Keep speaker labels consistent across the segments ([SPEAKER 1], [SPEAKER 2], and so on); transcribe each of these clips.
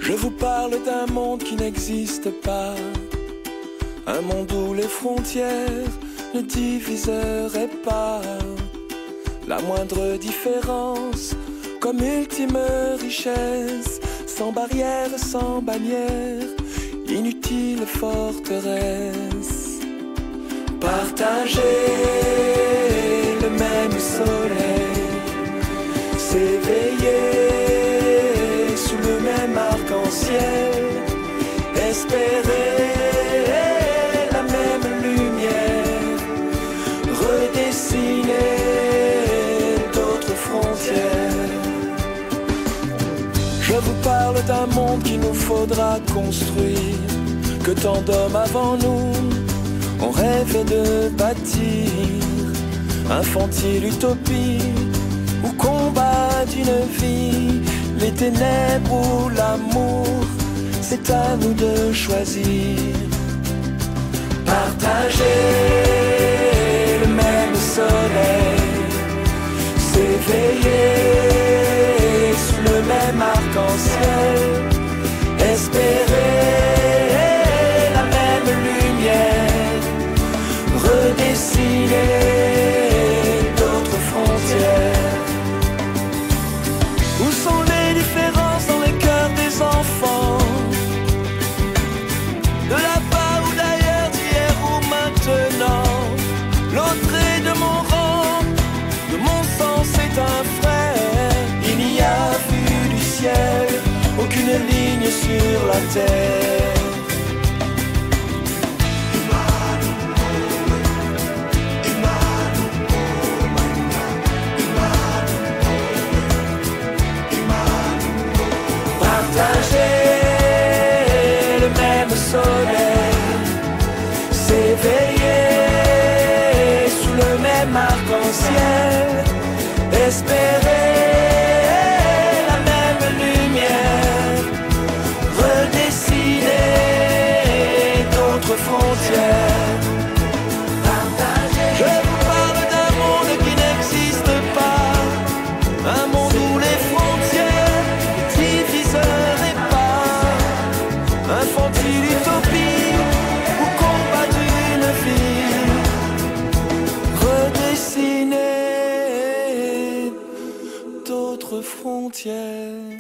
[SPEAKER 1] Je vous parle d'un monde qui n'existe pas, un monde où les frontières ne diviseraient pas. La moindre différence comme ultime richesse, sans barrière, sans bannière, inutile forteresse. Partager le même soleil, s'éveiller sous le même arc-en-ciel, espérer la même lumière, redessiner d'autres frontières. Je vous parle d'un monde qu'il nous faudra construire, que tant d'hommes avant nous ont rêvé de bâtir. Infantile utopie ou combat d'une vie, les ténèbres ou l'amour, c'est à nous de choisir. Partager le même soleil, s'éveiller sous le même arc-en-ciel, espérer la même lumière, redessiner d'autres frontières. Où sont les différences dans les cœurs des enfants, de là-bas ou d'ailleurs, d'hier ou maintenant? L'autre est de mon rang, de mon sang c'est un frère. Il n'y a vu du ciel aucune ligne sur la terre. Partager le même soleil, s'éveiller sous le même arc-en-ciel, espérer la même lumière, redessiner d'autres frontières. Je vous parle d'un monde qui n'existe pas, un monde où les frontières diviseraient pas, infantile utopie ou combat d'une vie, redessiner d'autres frontières.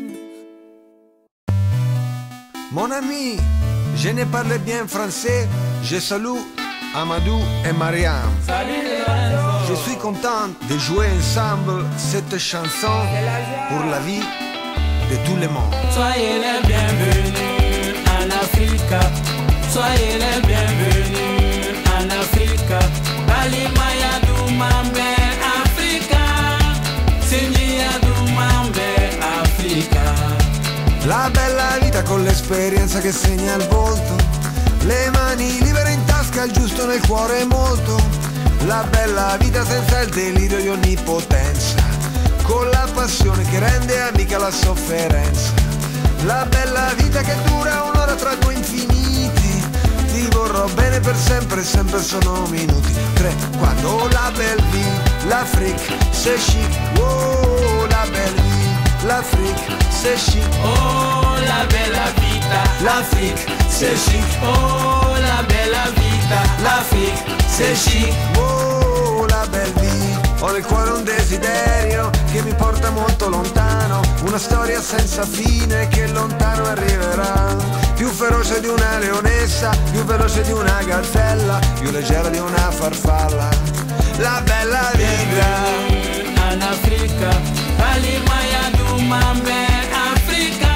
[SPEAKER 2] Mon ami, je ne parle bien français, je salue Amadou et Mariam. Je suis content de jouer ensemble cette chanson pour la vie de tout le monde.
[SPEAKER 3] Soyez les bienvenus en Afrique, soyez les bienvenus en Afrique. Balimaya Dumambe Africa, Signia Dumambe Africa.
[SPEAKER 2] La bella vita con l'esperienza che segna il volto, le mani libere in tasca, il giusto nel cuore molto. La bella vita senza il delirio di onnipotenza, con la passione che rende amica la sofferenza. La bella vita che dura un'ora tra due infiniti, ti vorrò bene per sempre, sempre sono minuti. 3, 4, oh la belle vie, l'Afrique c'est chic, oh la belle vie, l'Afrique c'est chic,
[SPEAKER 3] Oh la bella vita,
[SPEAKER 2] l'Afrique c'est chic,
[SPEAKER 3] oh la bella vita,
[SPEAKER 2] l'Afrique c'est chic, oh la belle vie. Ho nel cuore un desiderio che mi porta molto lontano, una storia senza fine che lontano arriverà. Più feroce di una leonessa, più veloce di una gazzella, più leggera di una farfalla. La bella vita
[SPEAKER 3] en Africa, Balimaya Dumambe Africa,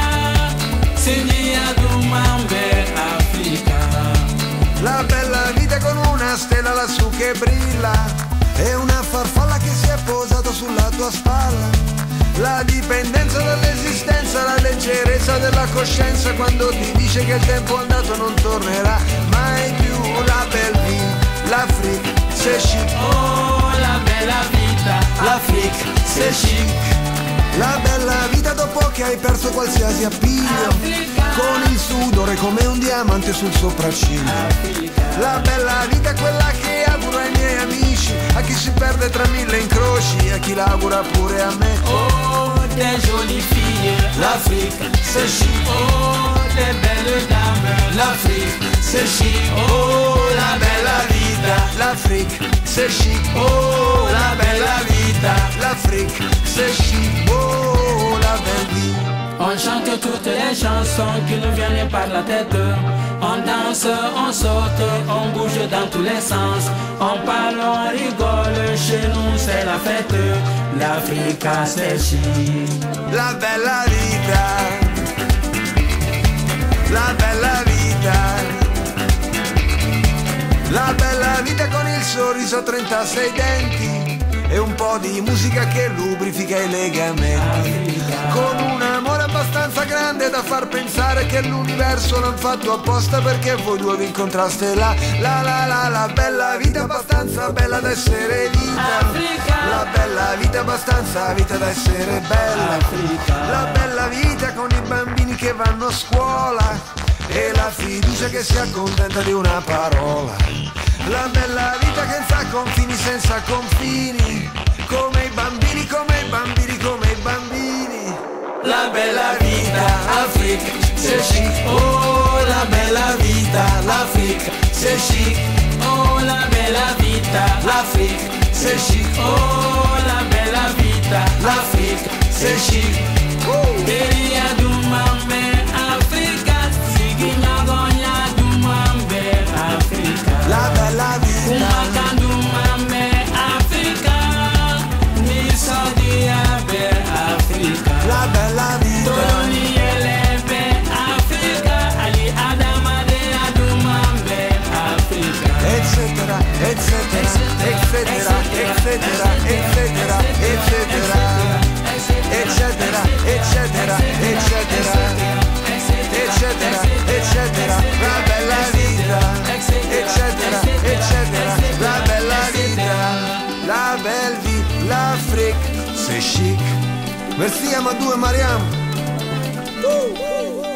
[SPEAKER 3] Signia Dumambe Africa.
[SPEAKER 2] La bella vita con una stella lassù che brilla e una farfalla che si è posata sulla tua spalla. La dipendenza dall'esistenza, la leggerezza della coscienza quando ti dice che il tempo andato non tornerà mai più. La belle vie, l'Afrique c'est chic,
[SPEAKER 3] Oh la bella vita,
[SPEAKER 2] l'Afrique c'est chic. La bella vita dopo che hai perso qualsiasi appiglio, con il sudore come un diamante sul sopracciglio. La bella vita è quella che auguro ai miei amici, a chi si perde tra mille incroci, a chi l'augura pure a me.
[SPEAKER 3] oh des jolies filles. messieurs, l'Afrique c'est chic. Oh, les belles dames, l'Afrique c'est chic. Oh, la bella vita,
[SPEAKER 2] l'Afrique c'est chic.
[SPEAKER 3] oh, la bella vita.
[SPEAKER 2] L'Afrique c'est chic. Oh, la belle vie.
[SPEAKER 3] On chante toutes les chansons qui nous viennent par la tête. On danse, on saute, on bouge dans tous les sens. On parle, on rigole, chez nous c'est la fête. L'Afrique c'est chic.
[SPEAKER 2] La bella vita, la bella vita, la bella vita con il sorriso a 36 denti e un po' di musica che lubrifica i legamenti, con un amore abbastanza grande da far pensare che l'universo l'han fatto apposta perché voi due vi incontraste là. La bella vita abbastanza bella da essere vita, la bella vita abbastanza vita da essere bella, la bella vita con i bambini che vanno a scuola e la fiducia che si accontenta di una parola. La bella vita che sa confini senza confini, come i bambini, come i bambini, come i bambini.
[SPEAKER 3] La bella vita, Afrique, c'est chic. Oh, la bella vita, l'Afrique, c'est chic. Oh, la bella vita, l'Afrique, c'est chic. Oh, la bella vita, l'Afrique, c'est chic. Queria do mambe, Africa, signa gonya do mambe, Africa.
[SPEAKER 2] La bella vita,
[SPEAKER 3] Umaka do mambe, Africa, mi so di abe, Africa.
[SPEAKER 2] la bella vita,
[SPEAKER 3] Tony Elebe, Africa, Ali Adama de Adumambe, Africa.
[SPEAKER 2] eccetera, eccetera, eccetera, eccetera, eccetera, eccetera, eccetera, eccetera, eccetera, eccetera, eccetera, la bella vita, eccetera, eccetera, la bella vita, la belle vie, l'Afrique, c'est chic. Merci Amadou et Mariam.